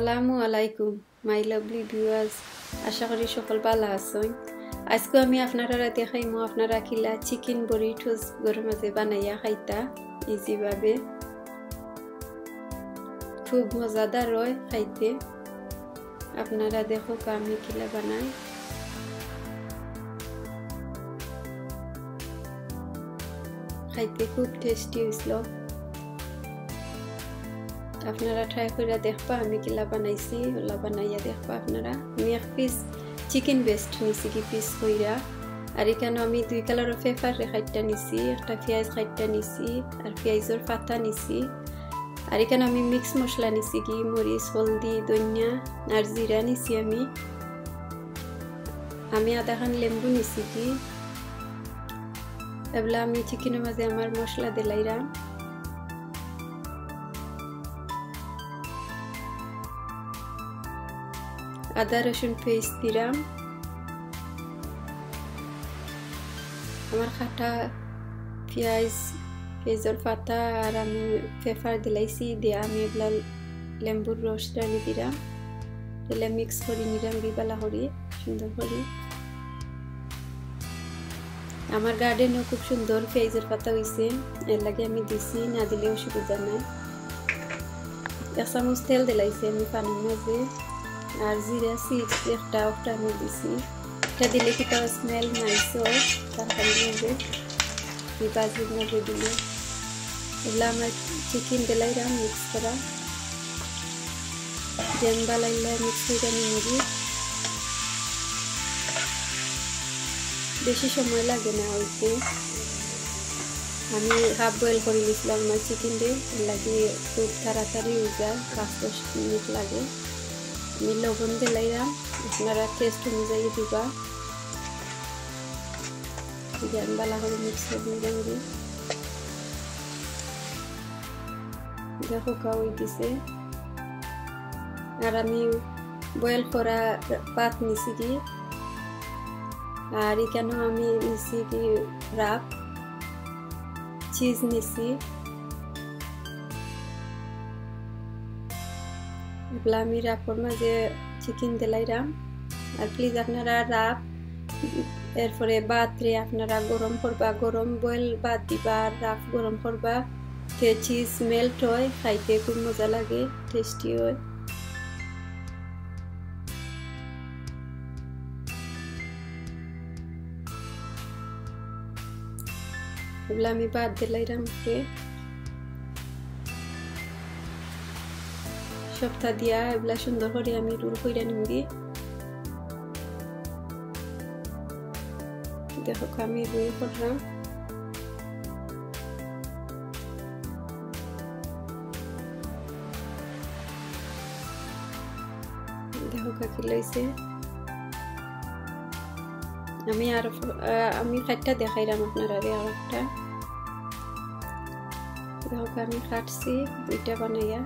আসসালামু আলাইকুম my lovely viewers, আশা করি সকল ভালো আছেন। আজকে আমি আপনারা দেখাইমু আপনারা কিলা চিকেন বরিটোস গরম মাঝে বানাইয়া খাইতা ইজি ভাবে। খুব মজাদার হয় খাইতে। আপনারা দেখো আমি কিলা বানাই। খাইতে খুব টেস্টি হইছিল। আপনারা ট্রাই করে দেখবা আমি কিলা বানাইছি, ওলা বানাইয়া দেখবা আপনারা। আমি এক পিস চিকেন বেস্ট নিছি কি পিস কইরা, আর এখানে আমি 2 কালারের পেপার খাইটা নিছি, একটা পেঁয়াজ খাইটা নিছি আর পেঁয়াজের পাতা নিছি। আর এখানে আমি মিক্স মশলা নিছি কি মরিচ, হলদি, ধনিয়া আর জিরা নিছি। আমি আধা খান লেম্বু নিছি কি। এগুলা আমি চিকেনের মাঝে আমার মশলা দিলাইরাম। আদা রসুন পেস্ট দিলাম। আমার কাটা পেঁয়াজের পাতা আর আমি পেপার দিলাইছি দিয়া আমি এগুলা লেম্বুর রস ডালি দিলাম। দিলে মিক্স করে নিলাম বিবালা করি সুন্দর করে। আমার গার্ডেনও খুব সুন্দর পেঁয়াজের পাতা হয়েছে, এর লাগে আমি দিছি, না দিলে অসুবিধা নাই। 1 চামচ তেল দিলাইছি আমি পানির মাঝে, আর জিরা সিডস একটা আমি দিছি। এটা দিলে কি তার স্মেল নাইস হয় তরকারির মধ্যে, ভাজির মধ্যে দিলে। এগুলো আমার চিকেন দিলাইরাম মিক্স করা, যেন বালাইলা মিক্স করে নিবি। বেশি সময় লাগে না হইতে। আমি হাফ বয়েল করে দিয়েছিলাম আমার চিকেন দিয়ে, এর লাগে খুব তাড়াতাড়ি হয়ে যায়, 5-10 মিনিট লাগে। আমি লবণ দিলাইরাম, আপনারা টেস্ট অনুযায়ী দিবা। জ্ঞান বালা করে মিক্স করে নিলাম। দেখো কাউই দিছে। আর আমি বয়েল করা পাত নিছি কি, আর এখানেও আমি নিছি কি রাপ চিজ নিছি। এগুলা আমি রাপর মাঝে চিকেন দিলাইরাম। আর প্লিজ আপনারা রাপ এরপরে বাতরে আপনারা গরম করবা, গরম বয়েল বাত দিবা আর রাপ গরম করবা, তে চিজ মেল্ট হয়, খাইতে খুব মজা লাগে, টেস্টি হয়। এগুলা আমি বাদ দিলাইরাম উপরে সপ্তাহ দিয়া। এগুলা সুন্দর করে আমি রোল কইরা নিবি। দেখো আমি রোল করলাম। দেখো কি লইছে। আমি খাইটা দেখাইলাম আপনারা আর একটা। দেখো আমি কাটছি 2টা বানাইয়া।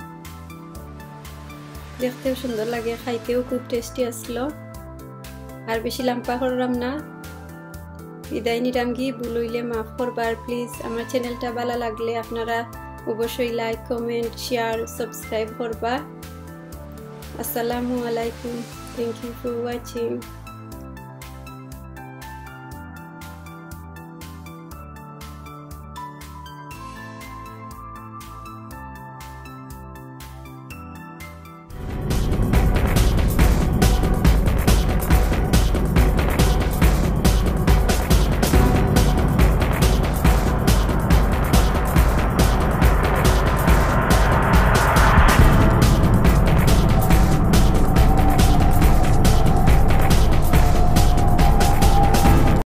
দেখতেও সুন্দর লাগে, খাইতেও খুব টেস্টি আসলো। আর বেশি লম্বা করলাম না, বিদায় নিলাম কি। ভুল হইলে মাফ করবা। আর প্লিজ আমার চ্যানেলটা ভালো লাগলে আপনারা অবশ্যই লাইক, কমেন্ট, শেয়ার, সাবস্ক্রাইব করবা। আসসালামু আলাইকুম। Thank you for watching.